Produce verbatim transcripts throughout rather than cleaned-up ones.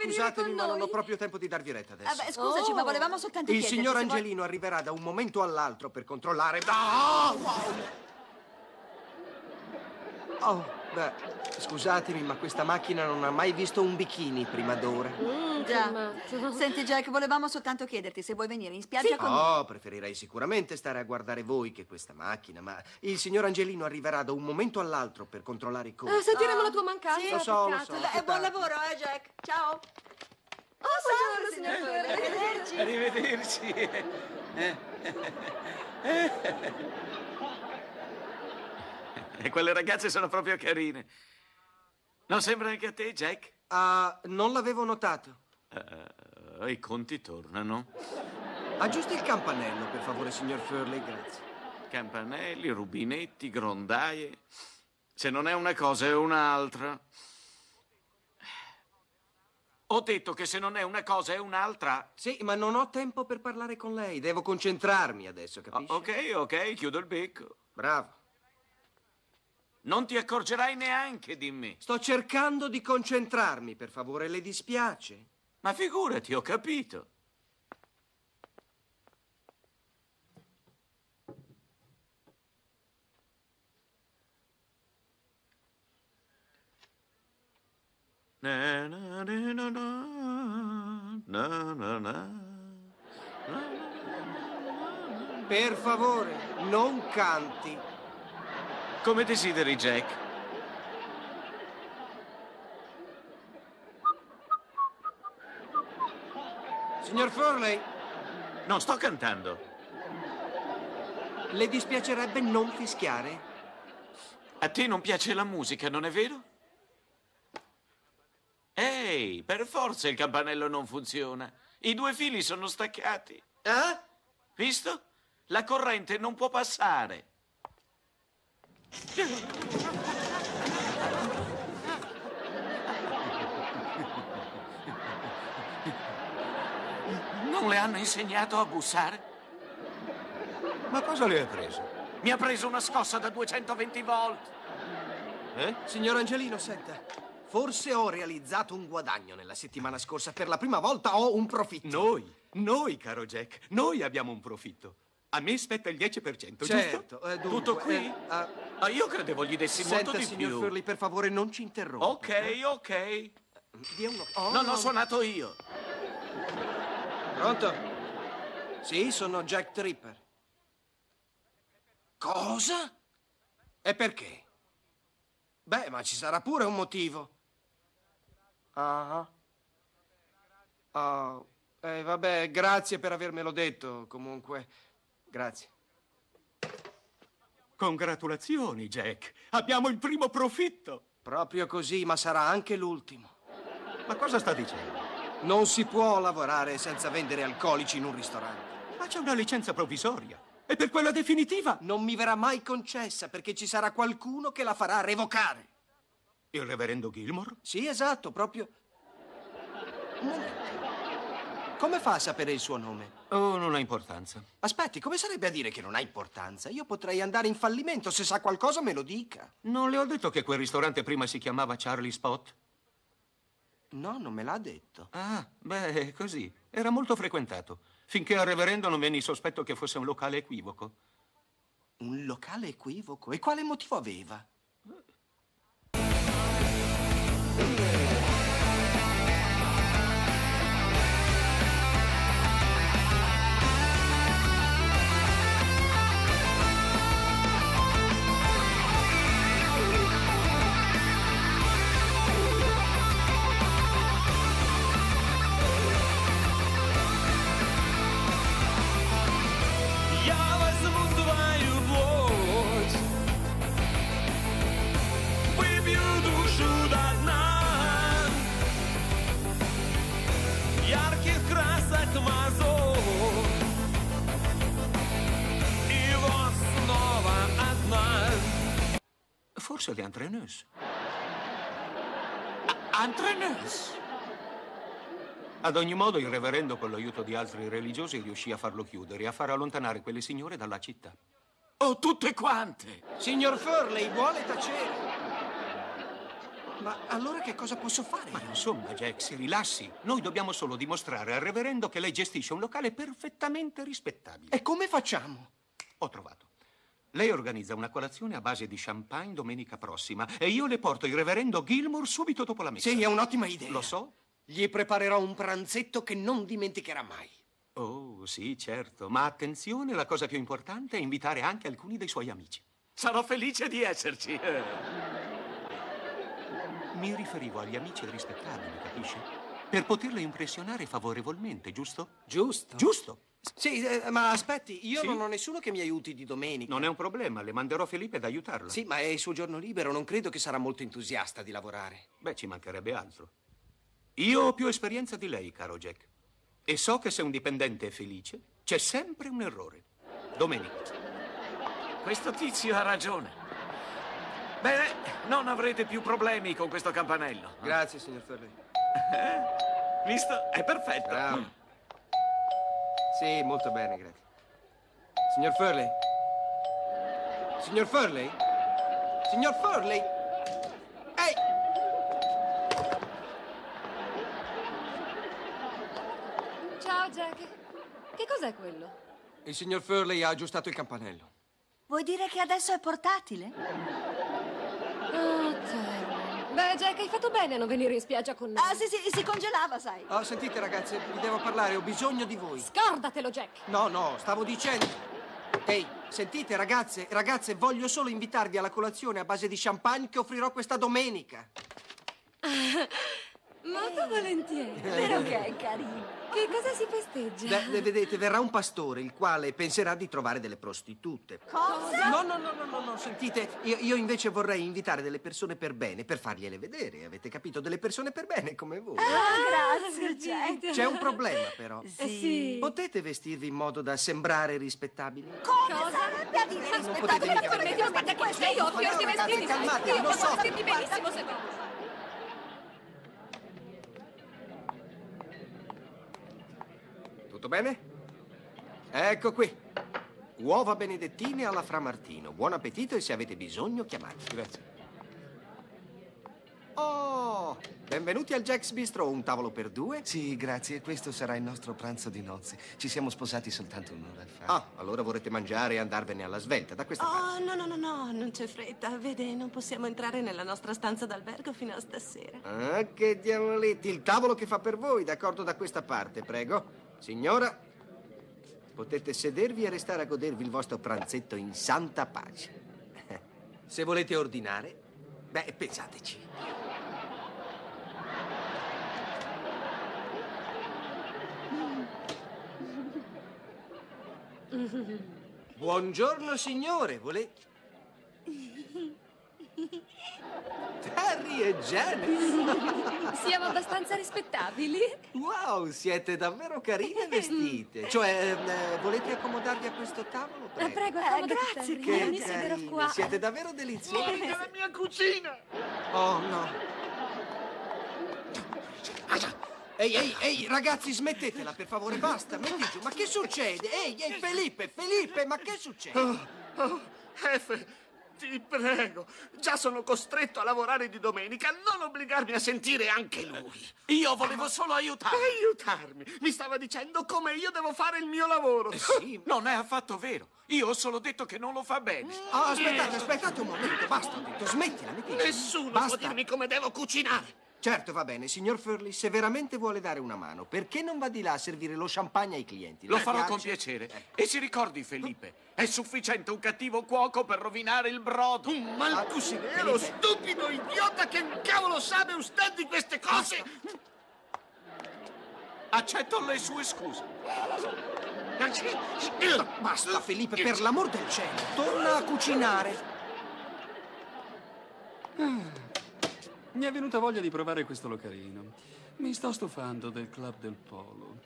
Scusatemi, ma non ho proprio tempo di darvi retta adesso. Vabbè, scusaci, oh. ma volevamo soltanto Il chiederti signor se Angelino vuoi... arriverà da un momento all'altro per controllare... Oh, oh, beh, scusatemi, ma questa macchina non ha mai visto un bikini prima d'ora. Mm, già. Senti, Jack, volevamo soltanto chiederti se vuoi venire in spiaggia sì. con Oh, me. preferirei sicuramente stare a guardare voi che questa macchina, ma il signor Angelino arriverà da un momento all'altro per controllare i conti. Eh, sentiremo ah, la tua mancanza. Sì, lo so, lo so. Beh, buon lavoro, eh, Jack. Ciao. Oh, buongiorno, signor Furley. Arrivederci. Arrivederci. E quelle ragazze sono proprio carine. Non sembra anche a te, Jack? Ah, uh, non l'avevo notato. Uh, I conti tornano. Aggiusti il campanello, per favore, signor Furley, grazie. Campanelli, rubinetti, grondaie. Se non è una cosa, è un'altra. Ho detto che se non è una cosa, è un'altra. Sì, ma non ho tempo per parlare con lei. Devo concentrarmi adesso, capisci? Oh, ok, ok, chiudo il becco. Bravo. Non ti accorgerai neanche di me. Sto cercando di concentrarmi, per favore, le dispiace? Ma figurati, ho capito. Na, na, na, na, na, na, na. Per favore, non canti. Come desideri, Jack. Signor Furley? Non sto cantando. Le dispiacerebbe non fischiare? A te non piace la musica, non è vero? Ehi, per forza il campanello non funziona. I due fili sono staccati. Eh? Visto? La corrente non può passare. Non le hanno insegnato a bussare? Ma cosa le hai preso? Mi ha preso una scossa da duecentoventi volt. Eh? Signor Angelino, senta. Forse ho realizzato un guadagno nella settimana scorsa. Per la prima volta ho un profitto. Noi, noi, caro Jack, noi abbiamo un profitto. A me spetta il dieci per cento, certo, giusto? Eh, dunque, Tutto qui? Eh, uh, ah, io credevo gli dessi senta, molto di signor più. Furley, per favore, non ci interrompa. Ok, ok. Dia uno... oh, non ho suonato io. Pronto? Sì, sono Jack Tripper. Cosa? E perché? Beh, ma ci sarà pure un motivo. Ah. Oh. Eh, vabbè, grazie per avermelo detto, comunque. Grazie. Congratulazioni, Jack. Abbiamo il primo profitto. Proprio così, ma sarà anche l'ultimo. Ma cosa sta dicendo? Non si può lavorare senza vendere alcolici in un ristorante. Ma c'è una licenza provvisoria. E per quella definitiva? Non mi verrà mai concessa, perché ci sarà qualcuno che la farà revocare. Il reverendo Gilmore? Sì, esatto, proprio... Un momento. Come fa a sapere il suo nome? Oh, non ha importanza. Aspetti, come sarebbe a dire che non ha importanza? Io potrei andare in fallimento, se sa qualcosa me lo dica. Non le ho detto che quel ristorante prima si chiamava Charlie Spot? No, non me l'ha detto. Ah, beh, così. Era molto frequentato. Finché al reverendo non venne il sospetto che fosse un locale equivoco. Un locale equivoco? E quale motivo aveva? Forse le Entreneuse. Entreneuse? Ad ogni modo, il reverendo, con l'aiuto di altri religiosi, riuscì a farlo chiudere e a far allontanare quelle signore dalla città. Oh, tutte quante! Signor Furley, vuole tacere? Ma allora che cosa posso fare? Ma insomma, Jack, si rilassi. Noi dobbiamo solo dimostrare al reverendo che lei gestisce un locale perfettamente rispettabile. E come facciamo? Ho trovato. Lei organizza una colazione a base di champagne domenica prossima e io le porto il reverendo Gilmour subito dopo la messa. Sì, è un'ottima idea. Lo so. Gli preparerò un pranzetto che non dimenticherà mai. Oh, sì, certo. Ma attenzione, la cosa più importante è invitare anche alcuni dei suoi amici. Sarò felice di esserci. Mi riferivo agli amici rispettabili, capisce? Per poterle impressionare favorevolmente, giusto? Giusto. Giusto. Sì, eh, ma aspetti, io Sì? non ho nessuno che mi aiuti di domenica. Non è un problema, le manderò Felipe ad aiutarla. Sì, ma è il suo giorno libero, non credo che sarà molto entusiasta di lavorare. Beh, ci mancherebbe altro. Io ho più esperienza di lei, caro Jack. E so che se un dipendente è felice, c'è sempre un errore. Domenica. Questo tizio ha ragione. Bene, non avrete più problemi con questo campanello. Grazie, signor Furley. Visto? È perfetto. Bravo. Sì, molto bene, grazie. Signor Furley? Signor Furley? Signor Furley? Ehi! Ciao, Jack. Che cos'è quello? Il signor Furley ha aggiustato il campanello. Vuoi dire che adesso è portatile? Oh, Terry. Beh, Jack, hai fatto bene a non venire in spiaggia con noi. Ah, sì, sì, si congelava, sai. Oh, sentite, ragazze, vi devo parlare, ho bisogno di voi. Scordatelo, Jack. No, no, stavo dicendo... Ehi, sentite, ragazze, ragazze, voglio solo invitarvi alla colazione a base di champagne che offrirò questa domenica. Molto volentieri. Vero che è carino. Che cosa si festeggia? Beh, vedete, verrà un pastore, il quale penserà di trovare delle prostitute. Cosa? No, no, no, no, no, no, sentite, io, io invece vorrei invitare delle persone per bene, per fargliele vedere, avete capito? Delle persone per bene come voi. Ah, grazie, Jack. C'è un problema, però. Sì. Eh, sì. Potete vestirvi in modo da sembrare rispettabili? Come Cosa? sarebbe a dire Non potete rispettabile? mica Permetti, ma guarda questo, io ho fior di Ragazzi, vestiti, sai? calmatevi, Io lo posso so. vestirmi benissimo se vuoi. Tutto bene? Ecco qui. Uova benedettine alla Fra Martino. Buon appetito e se avete bisogno chiamate. Grazie. Oh, benvenuti al Jack's Bistro. Un tavolo per due? Sì, grazie. Questo sarà il nostro pranzo di nozze. Ci siamo sposati soltanto un'ora fa. Ah, allora vorrete mangiare e andarvene alla svelta da questa parte. Oh, no, no, no, no, non c'è fretta. Vede, non possiamo entrare nella nostra stanza d'albergo fino a stasera. Ah, che diavoletti. Il tavolo che fa per voi, d'accordo, da questa parte, prego. Signora, potete sedervi e restare a godervi il vostro pranzetto in santa pace. Se volete ordinare, beh, pensateci. Buongiorno, signore. Volete... Terry e Janet. Siamo abbastanza rispettabili. Wow, siete davvero carine vestite. Cioè, eh, volete accomodarvi a questo tavolo? Eh, Prego. prego, Eh, accomodati, grazie, Terry. che Io mi siederò carine, qua. siete davvero deliziosi. Fuori dalla mia cucina! Oh, no. Ehi, ehi, ehi, ragazzi, smettetela, per favore, basta, metti giù. Ma che succede? Ehi, ehi, Felipe, Felipe, ma che succede? Oh, oh, Efe, ti prego, già sono costretto a lavorare di domenica, non obbligarmi a sentire anche lui. Io volevo solo aiutarvi. Aiutarmi, mi stava dicendo come io devo fare il mio lavoro. Sì, Non è affatto vero. Io ho solo detto che non lo fa bene. oh, aspettate, aspettate un momento, basta, ho detto, smettila, metti giù. Nessuno Basta. può dirmi come devo cucinare. Certo, va bene, signor Furley, se veramente vuole dare una mano, perché non va di là a servire lo champagne ai clienti? Lo Le farò piace? con piacere. Eh. E si ricordi, Felipe, è sufficiente un cattivo cuoco per rovinare il brodo. Un malcucinero, Felipe. stupido idiota che cavolo sa usted di queste cose. Accetto le sue scuse. Basta, Felipe, per l'amor del cielo, torna a cucinare. Mi è venuta voglia di provare questo localino. Mi sto stufando del club del polo.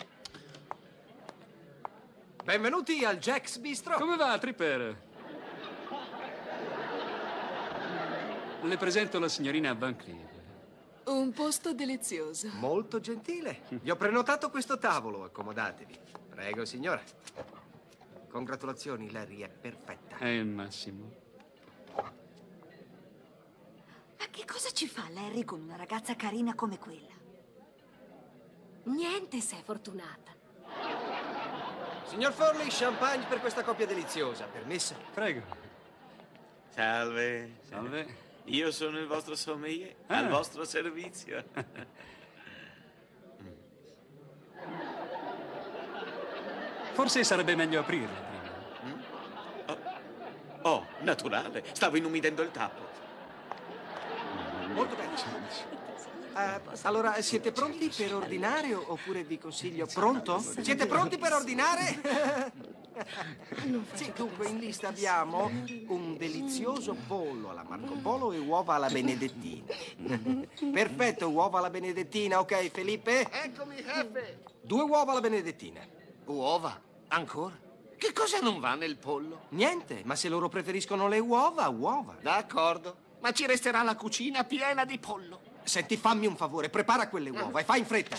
Benvenuti al Jack's Bistro. Come va, Tripper? Le presento la signorina Van Cleave. Un posto delizioso. Molto gentile. Vi ho prenotato questo tavolo, accomodatevi. Prego, signora. Congratulazioni, Larry è perfetta. È il massimo. Ma che Che cosa ci fa Larry con una ragazza carina come quella? Niente, sei fortunata. Signor Furley, champagne per questa coppia deliziosa. Permesso? Prego. Salve. Salve. Io sono il vostro sommelier, Ah. al vostro servizio. Forse sarebbe meglio aprirla prima. Oh, naturale. Stavo inumidendo il tappo. Molto bene. Eh, allora, siete pronti per ordinare o- oppure vi consiglio... Pronto? Siete pronti per ordinare? Sì, dunque in lista abbiamo un delizioso pollo alla Marco Polo e uova alla benedettina. Perfetto, uova alla benedettina, ok, Felipe? Eccomi, jefe. Due uova alla benedettina. Uova? Ancora? Che cosa non va nel pollo? Niente, ma se loro preferiscono le uova, uova. D'accordo, ma ci resterà la cucina piena di pollo. Senti, fammi un favore, prepara quelle uova e fai in fretta.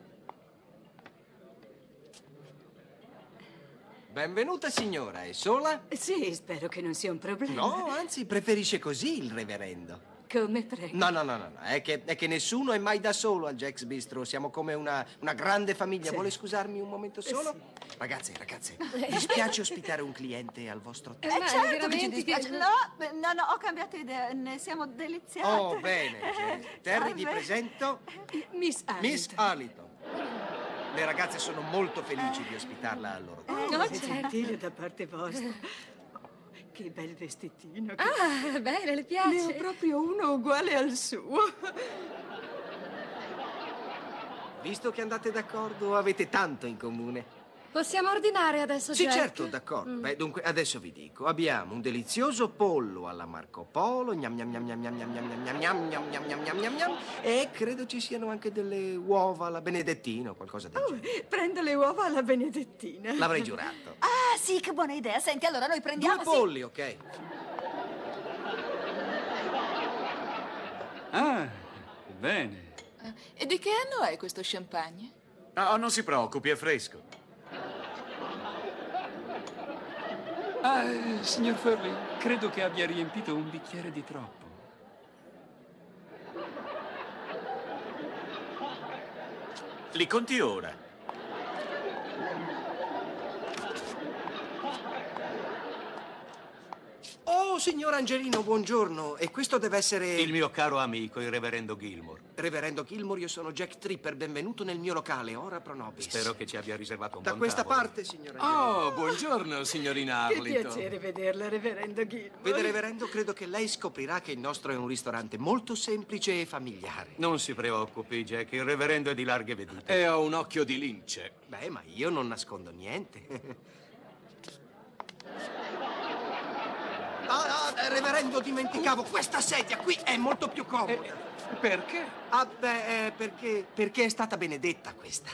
Benvenuta, signora. È sola? Sì, spero che non sia un problema. No, anzi, preferisce così il reverendo. Come prego. No, no, no, no, no. È, che, è che nessuno è mai da solo al Jack's Bistro. Siamo come una, una grande famiglia. Sì. Vuole scusarmi un momento solo? Sì. Ragazze, ragazze, vi spiace ospitare un cliente al vostro Eh, tavolo? Ma certo che ci veramente- dispiace. No, beh, no, no, ho cambiato idea. Ne siamo deliziate. Oh, bene. Jerry. Terry, vi Salve. presento Miss Arlington. Miss Arlington. Le ragazze sono molto felici di ospitarla al loro tavolo. Oh, che gentile da parte vostra. Che bel vestitino. Che... Ah, bene, le Ne ho piace. proprio uno uguale al suo. Visto che andate d'accordo, avete tanto in comune. Possiamo ordinare adesso, Sì, Jack? certo, d'accordo. Beh, dunque, adesso vi dico. Abbiamo un delizioso pollo alla Marco Polo, gnam gnam gnam gnam gnam gnam gnam gnam gnam gnam gnam gnam gnam gnam gnam, e credo ci siano anche delle uova alla benedettina o qualcosa del genere. Prendo le uova alla benedettina. L'avrei giurato. Ah, sì, che buona idea. Senti, allora noi prendiamo... Due polli, ok? Ah, bene. E di che anno è questo champagne? No, non si preoccupi, è fresco. Ah, eh, signor Furley, credo che abbia riempito un bicchiere di troppo. Li conti ora. Oh, signor Angelino, buongiorno. E questo deve essere... Il mio caro amico, il reverendo Gilmore. Reverendo Gilmore, io sono Jack Tripper. Benvenuto nel mio locale, ora pro nobis. Spero che ci abbia riservato un Da buon questa tavolo. parte, signor Angelino. Oh, buongiorno, signorina Che Arlington. piacere vederla, reverendo Gilmore. Vede, reverendo, credo che lei scoprirà che il nostro è un ristorante molto semplice e familiare. Non si preoccupi, Jack, il reverendo è di larghe vedute. E ho un occhio di lince. Beh, ma io non nascondo niente. Ah, ah, reverendo, dimenticavo, questa sedia qui è molto più comoda. Perché? Ah, beh, eh, perché, perché è stata benedetta questa.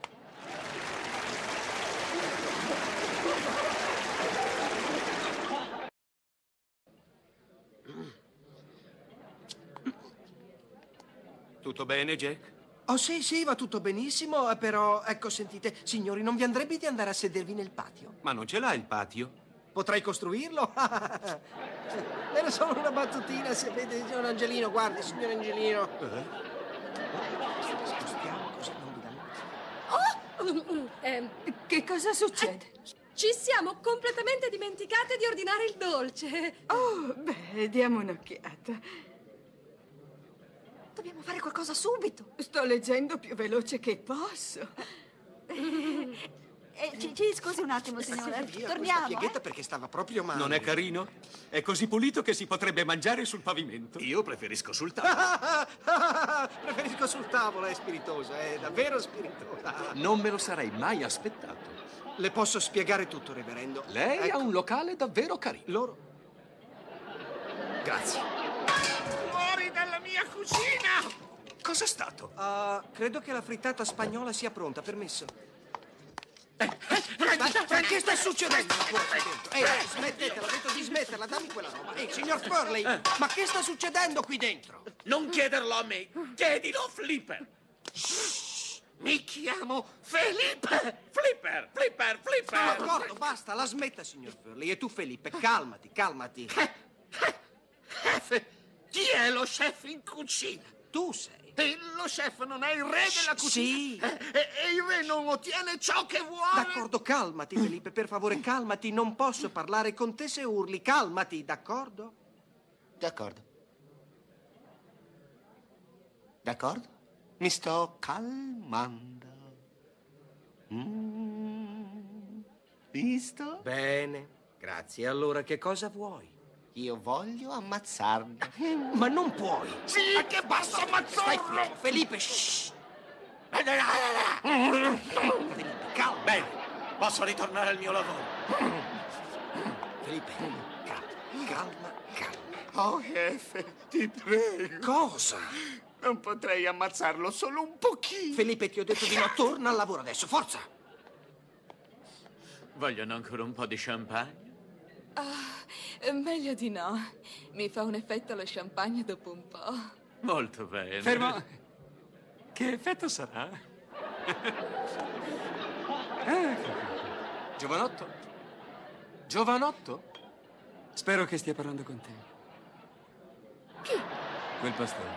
Tutto bene, Jack? Oh, sì, sì, va tutto benissimo, eh, però, ecco, sentite, signori, non vi andrebbe di andare a sedervi nel patio? Ma non ce l'ha il patio? Potrei costruirlo? Era solo una battutina, se vede, signor Angelino, guardi, signor Angelino. Eh? Spostiamo così non vi danno... Eh, Che cosa succede? ci siamo completamente dimenticate di ordinare il dolce. Oh, beh, diamo un'occhiata. Dobbiamo fare qualcosa subito. Sto leggendo più veloce che posso. Eh, ci, ci scusi un attimo, signora. Via, questa Torniamo. pieghetta eh? perché stava proprio male. Non è carino? È così pulito che si potrebbe mangiare sul pavimento. Io preferisco sul tavolo. Preferisco sul tavolo, è spiritosa, è davvero spiritosa. Non me lo sarei mai aspettato. Le posso spiegare tutto, reverendo. Lei Ecco, ha un locale davvero carino. Loro... Grazie. Fuori dalla mia cucina! Cos'è stato? Ah, credo che la frittata spagnola sia pronta, permesso. Eh, Ma, ma che sta succedendo qua dentro? Ehi, smettetela, ho detto di smetterla, dammi quella roba. Ehi, signor Furley, ma che sta succedendo qui dentro? Non chiederlo a me, chiedilo a Flipper. Mi chiamo Felipe! Flipper, Flipper, Flipper. D'accordo, basta, la smetta, signor Furley. E tu, Felipe, calmati, calmati. Jefe, chi è lo chef in cucina? Tu sei. E lo chef non è il re della cucina? Sì. E, e- e il re non ottiene ciò che vuole? D'accordo, calmati, Felipe, per favore, calmati. Non posso parlare con te se urli. Calmati, d'accordo? D'accordo. D'accordo? Mi sto calmando. Mm. Visto? Bene, grazie. Allora, che cosa vuoi? Io voglio ammazzarlo. Ma non puoi. Sì, che posso ammazzarlo! Stai, Felipe, shh. Felipe, calma. Bene, posso ritornare al mio lavoro. Felipe, calma, calma, calma. Oh, chef, ti prego. Cosa? Non potrei ammazzarlo solo un pochino. Felipe, ti ho detto di no. Torna al lavoro adesso, forza. Vogliono ancora un po' di champagne? Ah, meglio di no. Mi fa un effetto lo champagne dopo un po'. Molto bene. Fermo. Che effetto sarà? Ah, Giovanotto? Giovanotto? spero che stia parlando con te. Chi? Quel pastore.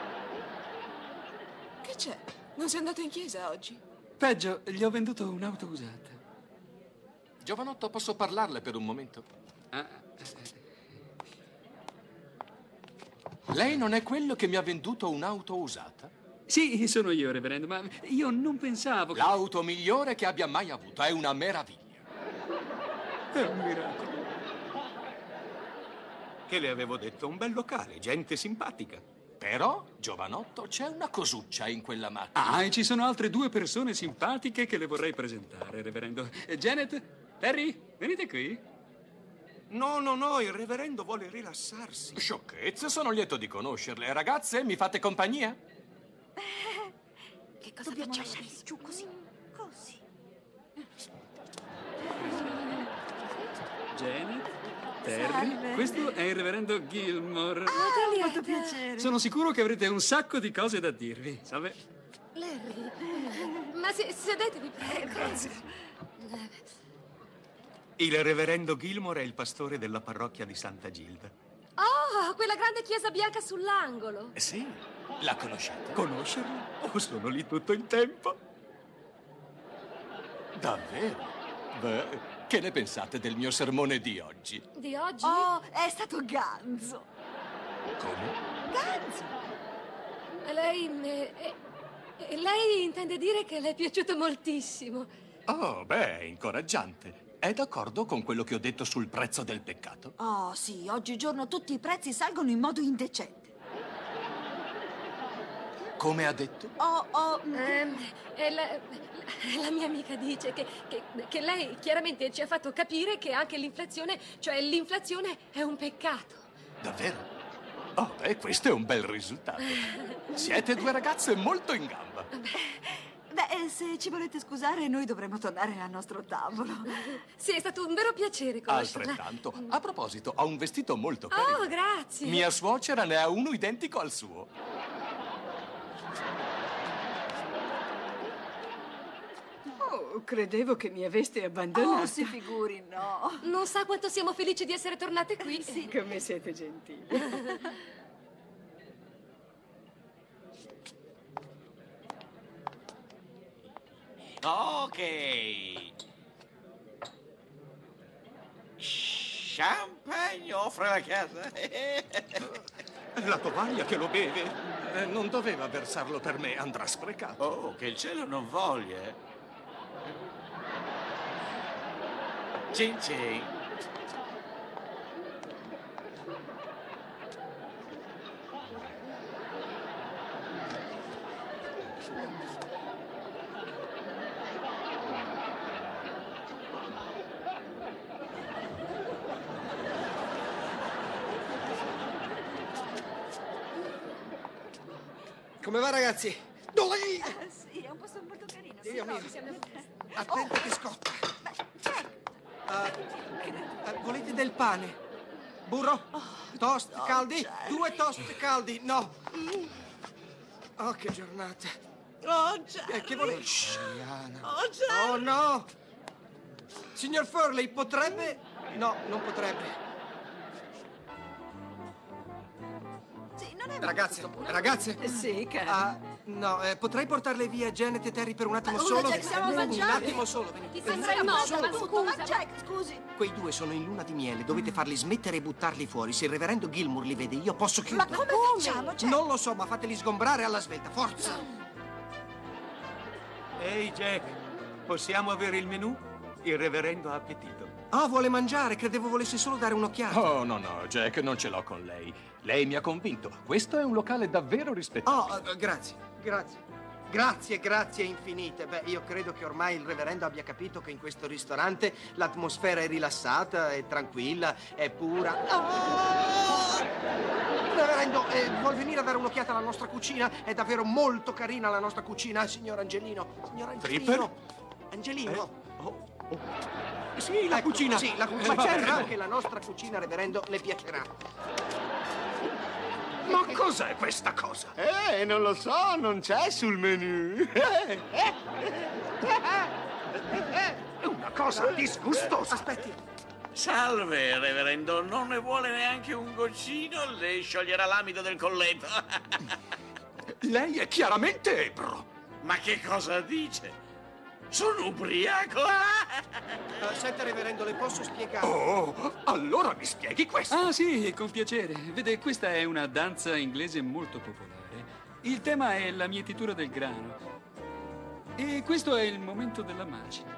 Che c'è? Non sei andato in chiesa oggi? Peggio, gli ho venduto un'auto usata. Giovanotto, posso parlarle per un momento? Ah, Lei non è quello che mi ha venduto un'auto usata? sì, sono io, reverendo, ma io non pensavo che... L'auto migliore che abbia mai avuto, è una meraviglia. È un miracolo. Che le avevo detto, un bel locale, gente simpatica. Però, giovanotto, c'è una cosuccia in quella macchina. Ah, e ci sono altre due persone simpatiche che le vorrei presentare, reverendo. Eh, Janet, Terry, venite qui. No, no, no, il reverendo vuole rilassarsi. Sciocchezze, sono lieto di conoscerle. Ragazze, mi fate compagnia? Che cosa dobbiamo lasciare giù così? Così. Janet, Terry, Salve. questo è il reverendo Gilmore. Ah, molto piacere. Sono sicuro che avrete un sacco di cose da dirvi. Salve. Larry. Ma se- sedetevi, prego. Grazie. Il reverendo Gilmore è il pastore della parrocchia di Santa Gilda. Oh, quella grande chiesa bianca sull'angolo. Eh sì, la conoscete? Conoscerlo? Oh, sono lì tutto il tempo. Davvero? Beh, che ne pensate del mio sermone di oggi? Di oggi? Oh, è stato ganzo. Come? Ganzo. Lei... eh, eh, lei intende dire che le è piaciuto moltissimo. Oh, beh, è incoraggiante. È d'accordo con quello che ho detto sul prezzo del peccato? Oh, sì, oggigiorno tutti i prezzi salgono in modo indecente. Come ha detto? Oh, oh... mm, Ehm, e la, la mia amica dice che, che, che lei chiaramente ci ha fatto capire che anche l'inflazione, cioè l'inflazione è un peccato. Davvero? Oh, beh, questo è un bel risultato. Siete due ragazze molto in gamba. Beh, se ci volete scusare, noi dovremmo tornare al nostro tavolo. Sì, è stato un vero piacere conoscerla. Altrettanto. A proposito, ho un vestito molto carino. Oh, grazie. Mia suocera ne ha uno identico al suo. Oh, credevo che mi aveste abbandonata. Oh, si figuri, no. Non sa quanto siamo felici di essere tornate qui. Sì, come siete gentili. Ok. Champagne offre la casa. La tovaglia che lo beve. Eh, non doveva versarlo per me, andrà sprecato. Oh, che il cielo non voglia. Cin cin. Come va, ragazzi? Dove? Sì, è un posto molto carino. Dio mio. Attento che scotta. Ah, eh, volete del pane? Burro? Toast caldi? Due toast caldi? No. Oh, che giornata. Oh, Jerry. Eh, che volete? Shh. Oh, Jerry. Oh, no. Signor Furley, potrebbe... No, non potrebbe. Sì, problema. Ragazze, ragazze. Sì, caro. Ah, no, eh, potrei portarle via Janet e Terry per un attimo Ma, solo? Jack, siamo un mangiati. attimo solo, venite. Ti sembra il modo, ma Tutto, ma scusa. Jack, scusi. Quei due sono in luna di miele, dovete farli smettere e buttarli fuori. Se il reverendo Gilmour li vede, io posso Ma chiudere. come facciamo, Jack? Non lo so, ma fateli sgombrare alla svelta, forza! Ehi, Jack, possiamo avere il menù? Il reverendo ha appetito. Ah, vuole mangiare, credevo volesse solo dare un'occhiata. Oh, no, no, Jack, non ce l'ho con lei. Lei mi ha convinto. Questo è un locale davvero rispettabile. Oh, eh, grazie, grazie. Grazie, grazie infinite. Beh, io credo che ormai il reverendo abbia capito che in questo ristorante l'atmosfera è rilassata, è tranquilla, è pura. Ah! Reverendo, eh, vuol venire a dare un'occhiata alla nostra cucina? È davvero molto carina la nostra cucina, signor Angelino. Signor Angelino. Tripper? Angelino. Eh? Oh, oh. Sì, la Ecco, cucina. Sì, la cucina. Eh, Ma va certo, bene. anche la nostra cucina, reverendo, le piacerà. Ma cos'è questa cosa? Eh, non lo so, non c'è sul menù. È una cosa disgustosa. Aspetti. Salve, reverendo, non ne vuole neanche un goccino? Lei scioglierà l'amido del colletto. Lei è chiaramente ebro. Ma che cosa dice? Sono ubriaco. Uh, senta, reverendo, le posso spiegare? Oh, allora mi spieghi questo. Ah, sì, con piacere. Vede, questa è una danza inglese molto popolare. Il tema è la mietitura del grano. E questo è il momento della macina.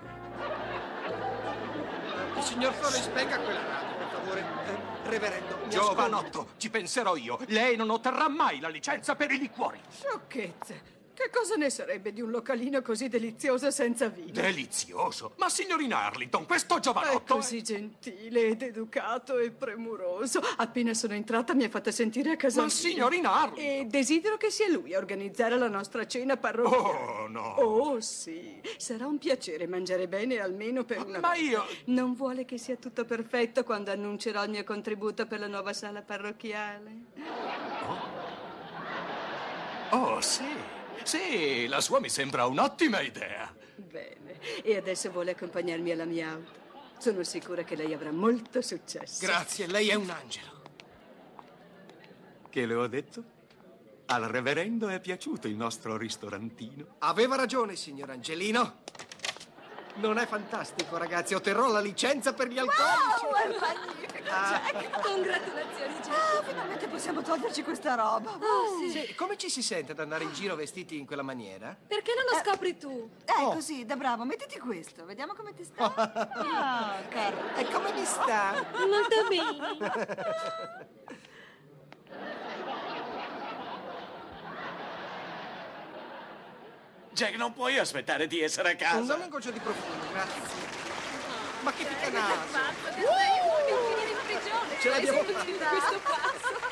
Il signor Forley, spenga quella radio, per favore. Eh, reverendo, mi Giovanotto, ci penserò io. Lei non otterrà mai la licenza per i liquori. Sciocchezze. Che cosa ne sarebbe di un localino così delizioso senza vino? Delizioso. Ma signorina Arlington, questo È giovanotto... così gentile ed educato e premuroso. Appena sono entrata mi ha fatta sentire a casa Ma mia. signorina Arlington... E desidero che sia lui a organizzare la nostra cena parrocchiale. Oh, no. Oh, sì. Sarà un piacere mangiare bene almeno per una Ma volta. io... Non vuole che sia tutto perfetto quando annuncerò il mio contributo per la nuova sala parrocchiale? Oh, sì. Sì, la sua mi sembra un'ottima idea. Bene. E adesso vuole accompagnarmi alla mia auto. Sono sicura che lei avrà molto successo. Grazie, lei è un angelo. Che le ho detto? Al reverendo è piaciuto il nostro ristorantino. Aveva ragione, signor Angelino. Non è fantastico, ragazzi? Otterrò la licenza per gli alcolici. Wow, è magnifico, Jack. Congratulazioni, Jack. Ah, finalmente possiamo toglierci questa roba. Oh, sì. Sì, come ci si sente ad andare in giro vestiti in quella maniera? Perché non lo scopri tu? Eh, Oh. così, da bravo, mettiti questo. Vediamo come ti sta. Ah, caro. E come mi sta? Molto bene. Jack, non puoi aspettare di essere a casa. Un dammi un goccio di profumo, grazie. Ma che piccanaso! Dobbiamo finire in prigione. Ce l'abbiamo Sei venuto in questo passo.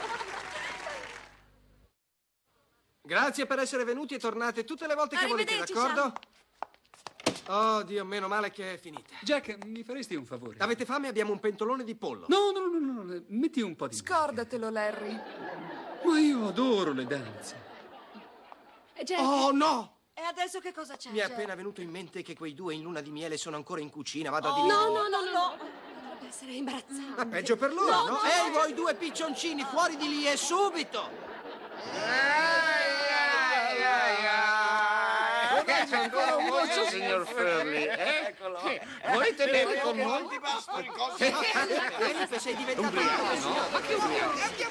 Grazie per essere venuti e tornate tutte le volte che volete, Arrivederci, d'accordo? Oh, Dio, meno male che è finita. Jack, mi faresti un favore? Avete fame? Abbiamo un pentolone di pollo. No, no, no, no, no. Metti un po' di... Scordatelo, Larry. Ma io adoro le danze. Jack. Oh, no! E adesso che cosa c'è? Mi è Jack? appena venuto in mente che quei due in luna di miele sono ancora in cucina. Vado a Oh, dire... No, no, no, no, no. Potrebbe essere imbarazzante. Ma peggio per loro, No, no? no, Ehi, no. voi due piccioncini, fuori di lì e subito! Ancora un goccio, signor Furley. Eccolo. Vuoi tenere con noi? Felipe, sei diventato... Ubriaco, no? Ma che ubriaco?